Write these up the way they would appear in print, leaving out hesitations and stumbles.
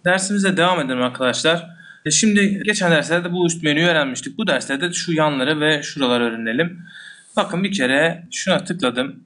Dersimize devam edelim arkadaşlar. Şimdi geçen derslerde bu üst menüyü öğrenmiştik. Bu derslerde şu yanları ve şuraları öğrenelim. Bakın bir kere şuna tıkladım.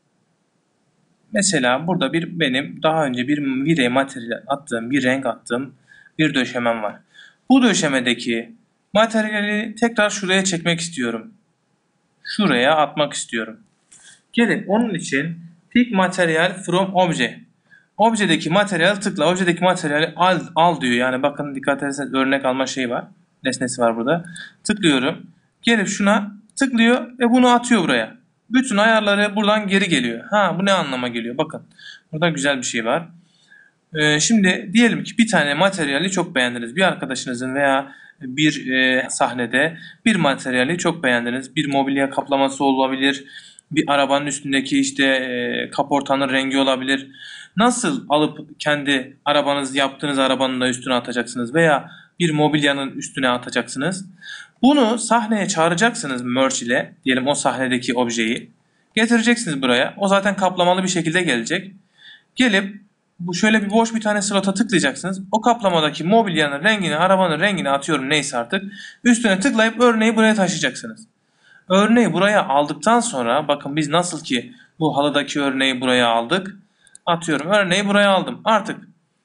Mesela burada benim daha önce bir virey materyal attığım, bir renk attığım bir döşemem var. Bu döşemedeki materyali tekrar şuraya çekmek istiyorum. Şuraya atmak istiyorum. Gelin onun için pick material from obje. Objedeki materyali tıkla. Objedeki materyali al diyor. Yani bakın dikkat ederseniz örnek alma şeyi var. Nesnesi var burada. Tıklıyorum. Gelip şuna tıklıyor ve bunu atıyor buraya. Bütün ayarları buradan geri geliyor. Bu ne anlama geliyor? Bakın. Burada güzel bir şey var. Şimdi diyelim ki bir tane materyali çok beğendiniz. Bir arkadaşınızın veya bir sahnede bir materyali çok beğendiniz. Bir mobilya kaplaması olabilir. Bir arabanın üstündeki kaportanın rengi olabilir. Nasıl alıp kendi yaptığınız arabanın da üstüne atacaksınız veya bir mobilyanın üstüne atacaksınız. Bunu sahneye çağıracaksınız merge ile. Diyelim o sahnedeki objeyi. Getireceksiniz buraya. O zaten kaplamalı bir şekilde gelecek. Gelip şöyle bir tane slota tıklayacaksınız. O kaplamadaki mobilyanın rengini, arabanın rengini atıyorum neyse artık. Üstüne tıklayıp örneği buraya taşıyacaksınız. Örneği buraya aldıktan sonra bakın biz nasıl ki bu halıdaki örneği buraya aldık. Atıyorum örneği buraya aldım. Artık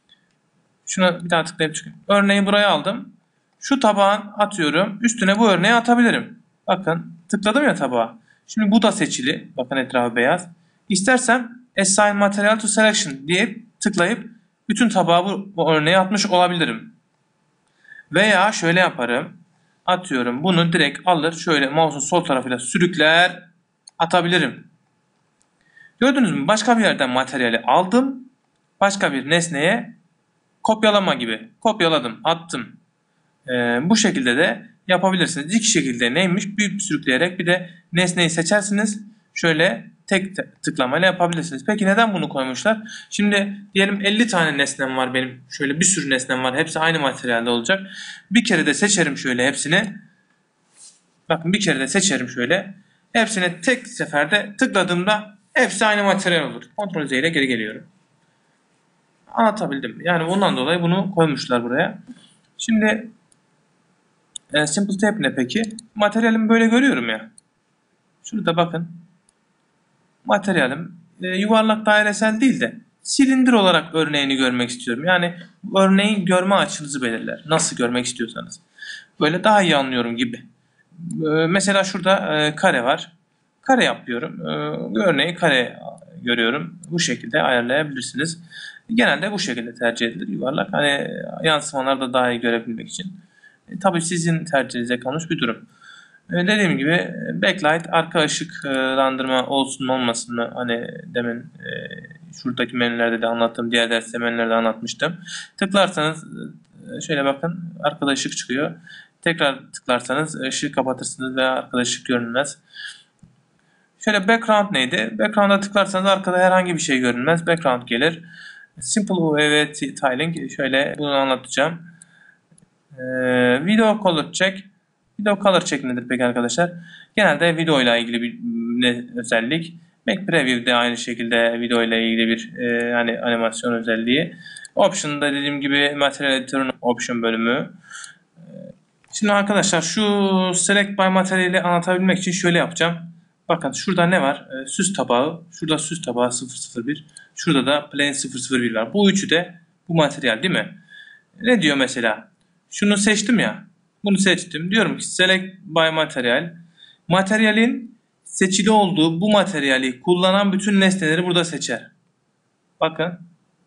şuna bir daha tıklayıp çıkayım. Örneği buraya aldım. Şu tabağın atıyorum. Üstüne bu örneği atabilirim. Bakın tıkladım ya tabağa. Şimdi bu da seçili. Bakın etrafı beyaz. İstersem Assign Material to Selection diye tıklayıp bütün tabağa bu örneği atmış olabilirim. Veya şöyle yaparım. Atıyorum bunu direkt alır şöyle mouse'un sol tarafıyla sürükler atabilirim. Gördünüz mü? Başka bir yerden materyali aldım. Başka bir nesneye kopyalama gibi. Kopyaladım, attım. Bu şekilde de yapabilirsiniz. İki şekilde neymiş? Büyük sürükleyerek bir de nesneyi seçersiniz. Şöyle tek tıklamayla yapabilirsiniz. Peki neden bunu koymuşlar? Şimdi diyelim 50 tane nesnem var benim. Şöyle bir sürü nesnem var. Hepsi aynı materyalde olacak. Bir kere de seçerim şöyle hepsini. Bakın bir kere de seçerim şöyle. Hepsine tek seferde tıkladığımda hepsi aynı materyal olur. Ctrl Z ile geri geliyorum. Anlatabildim. Yani bundan dolayı bunu koymuşlar buraya. Şimdi Simple Tape ne peki? Materyalimi böyle görüyorum ya. Şurada bakın. Materyalim yuvarlak dairesel değil de silindir olarak örneğini görmek istiyorum. Yani örneğin görme açınızı belirler. Nasıl görmek istiyorsanız. Böyle daha iyi anlıyorum gibi. Mesela şurada kare var. Kare yapıyorum. Örneği kare görüyorum. Bu şekilde ayarlayabilirsiniz. Genelde bu şekilde tercih edilir. Yuvarlak. Hani yansımalarda daha iyi görebilmek için. Tabii sizin tercihinize kalmış bir durum. Dediğim gibi backlight arka ışıklandırma olsun mu olmasın mı hani demin şuradaki menülerde de anlattım. Diğer derste menülerde anlatmıştım. Tıklarsanız şöyle bakın arkada ışık çıkıyor. Tekrar tıklarsanız ışığı kapatırsınız veya arkada ışık görünmez. Şöyle background neydi? Background'a tıklarsanız arkada herhangi bir şey görünmez. Background gelir. Simple UV tiling şöyle bunu anlatacağım. Video color check. Video color check nedir peki arkadaşlar? Genelde video ile ilgili bir özellik. Make Preview de aynı şekilde video ile ilgili bir hani animasyon özelliği. Option'da dediğim gibi Material Editor'ın option bölümü. Şimdi arkadaşlar şu Select by Material'i anlatabilmek için şöyle yapacağım. Bakın şurada ne var? Süs tabağı. Şurada süs tabağı 001. Şurada da Plain 001 var. Bu üçü de bu materyal değil mi? Ne diyor mesela? Şunu seçtim ya. Bunu seçtim. Diyorum ki Select by Material. Materyalin seçili olduğu bu materyali kullanan bütün nesneleri burada seçer. Bakın.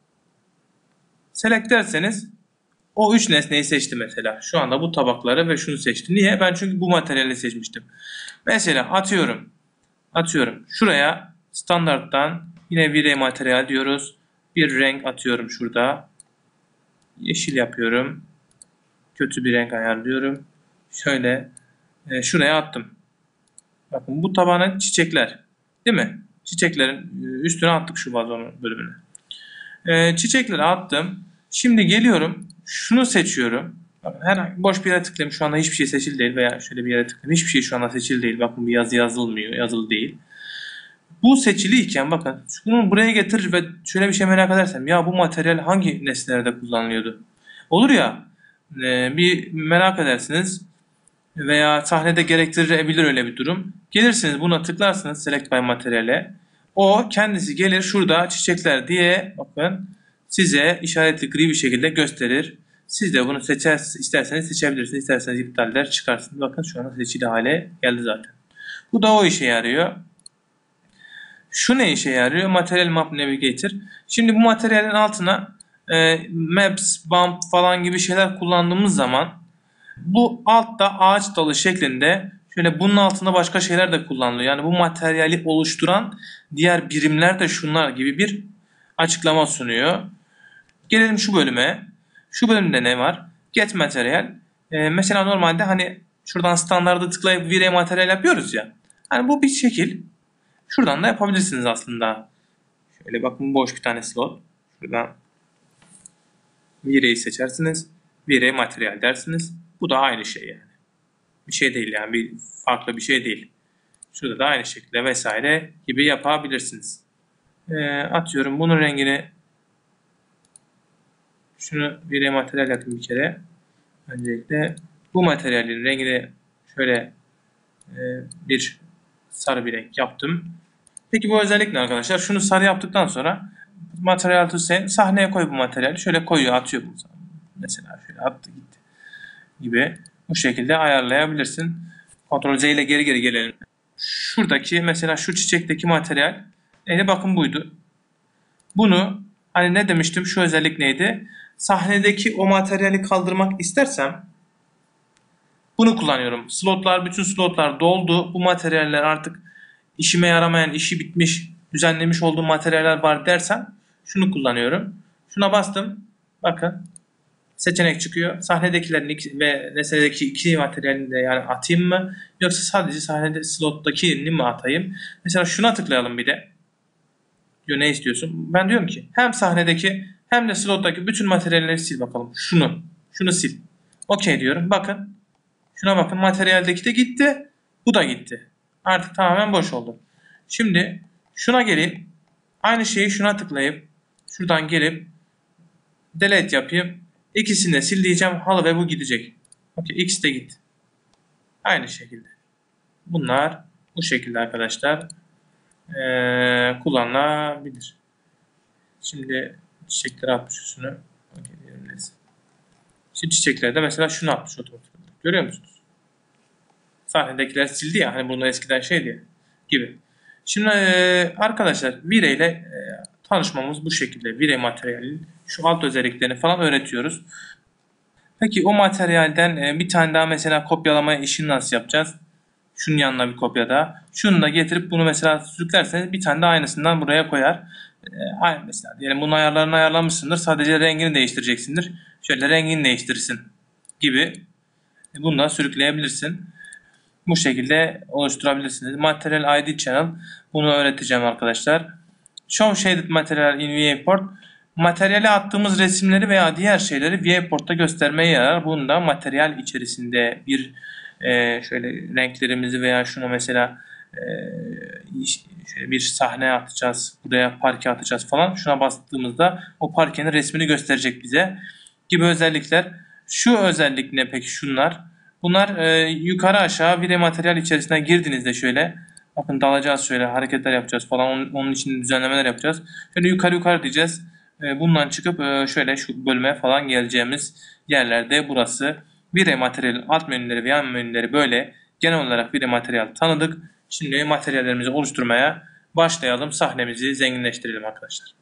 Select derseniz o 3 nesneyi seçti mesela. Şu anda bu tabakları ve şunu seçti. Niye? Ben çünkü bu materyali seçmiştim. Mesela atıyorum. Şuraya standarttan yine virey materyal diyoruz. Bir renk atıyorum şurada. Yeşil yapıyorum. Kötü bir renk ayarlıyorum. Şöyle şuraya attım. Bakın bu tabağın çiçekler. Değil mi? Çiçeklerin üstüne attık şu vazonun bölümüne. Çiçekleri attım. Şimdi geliyorum. Şunu seçiyorum. Bakın herhangi boş bir yere tıklayayım. Şu anda hiçbir şey seçili değil. Veya şöyle bir yere tıklayayım. Hiçbir şey şu anda seçili değil. Bakın bir yazı yazılmıyor. Yazılı değil. Bu seçiliyken bakın bunu buraya getirir ve şöyle bir şey merak edersem ya bu materyal hangi nesnelerde kullanılıyordu? olur ya, bir merak edersiniz veya sahnede gerektirebilir öyle bir durum. Gelirsiniz buna tıklarsınız Select by Material'e. O kendisi gelir şurada çiçekler diye bakın size işaretli gri bir şekilde gösterir. Siz de bunu isterseniz seçebilirsiniz. İsterseniz iptal eder çıkarsınız. Bakın şu anda seçili hale geldi zaten. Bu da o işe yarıyor. Şu ne işe yarıyor? Material Map Navigator. Şimdi bu materyalin altına Maps, Bump falan gibi şeyler kullandığımız zaman bu altta ağaç dalı şeklinde şöyle bunun altında başka şeyler de kullanılıyor. Yani bu materyali oluşturan diğer birimler de şunlar gibi bir açıklama sunuyor. Gelelim şu bölüme. Şu bölümde ne var? Get Material. Mesela normalde hani şuradan standarda tıklayıp V-Ray materyal yapıyoruz ya. Hani bu bir şekil. Şuradan da yapabilirsiniz aslında. Şöyle bakın boş bir tane slot. Şuradan V-Ray'i seçersiniz. V-Ray materyal dersiniz. Bu da aynı şey yani. Bir şey değil yani. Bir farklı bir şey değil. Şurada da aynı şekilde vesaire gibi yapabilirsiniz. Atıyorum bunun rengini şunu V-Ray materyal yapayım bir kere. Öncelikle bu materyalin rengini şöyle bir sarı bir renk yaptım. Peki bu özellik ne arkadaşlar? Şunu sarı yaptıktan sonra Material to Send sahneye koy bu materyali. Şöyle koyuyor, atıyor bunu. Mesela şöyle attı gitti gibi. Bu şekilde ayarlayabilirsin. Ctrl Z ile geri gelelim. Şuradaki mesela şu çiçekteki materyal bakın buydu. Bunu hani ne demiştim? Şu özellik neydi? Sahnedeki o materyali kaldırmak istersem bunu kullanıyorum. Bütün slotlar doldu. Bu materyaller artık işime yaramayan, işi bitmiş, düzenlemiş olduğum materyaller var dersem şunu kullanıyorum. Şuna bastım. Bakın seçenek çıkıyor. Sahnedekilerin ve nesnedeki iki materyalini de yani atayım mı? Yoksa sadece sahnede slottakini mi atayım? Mesela şuna tıklayalım bir de. Diyor ne istiyorsun? Ben diyorum ki hem sahnedeki hem de slottaki bütün materyalleri sil bakalım. Şunu sil. Okey diyorum. Bakın. Şuna bakın. Materyaldeki de gitti. Bu da gitti. Artık tamamen boş oldu. Şimdi şuna gelip aynı şeyi şuna tıklayıp şuradan gelip delete yapayım. İkisini de sil diyeceğim. Halı ve bu gidecek. Okey. X de gitti. Aynı şekilde. Bunlar bu şekilde arkadaşlar kullanılabilir. Şimdi çiçekleri atmış üstüne. Okay, şimdi çiçeklerde mesela şunu atmış otomatik. Görüyor musunuz? Sahnedekiler sildi ya. Hani bunlar eskiden şeydi gibi. Şimdi arkadaşlar V-Ray ile tanışmamız bu şekilde. V-Ray materyalinin şu alt özelliklerini falan öğretiyoruz. Peki o materyalden bir tane daha mesela kopyalama işini nasıl yapacağız? Şunun yanına bir kopya daha. Şunu da getirip bunu mesela sürüklerseniz bir tane de aynısından buraya koyar. Aynı mesela diyelim bunun ayarlarını ayarlamışsındır. Sadece rengini değiştireceksindir. Şöyle rengini değiştirsin gibi. Bunu da sürükleyebilirsin. Bu şekilde oluşturabilirsiniz. Material ID Channel. Bunu öğreteceğim arkadaşlar. Show Shaded Material in Viewport. Materyale attığımız resimleri veya diğer şeyleri Viewport'ta göstermeye yarar. Bunu da materyal içerisinde bir şöyle renklerimizi veya şunu mesela şöyle bir sahne atacağız. Buraya parke atacağız falan. Şuna bastığımızda o parkenin resmini gösterecek bize gibi özellikler. Şu özellik ne peki şunlar? Bunlar yukarı aşağı V-Ray materyal içerisine girdiğinizde şöyle bakın dalacağız şöyle hareketler yapacağız falan onun için düzenlemeler yapacağız. Şöyle yukarı diyeceğiz. Bundan çıkıp şöyle şu bölüme falan geleceğimiz yerlerde burası. V-Ray materyalin alt menüleri ve yan menüleri böyle. Genel olarak V-Ray materyal tanıdık. Şimdi materyallerimizi oluşturmaya başlayalım. Sahnemizi zenginleştirelim arkadaşlar.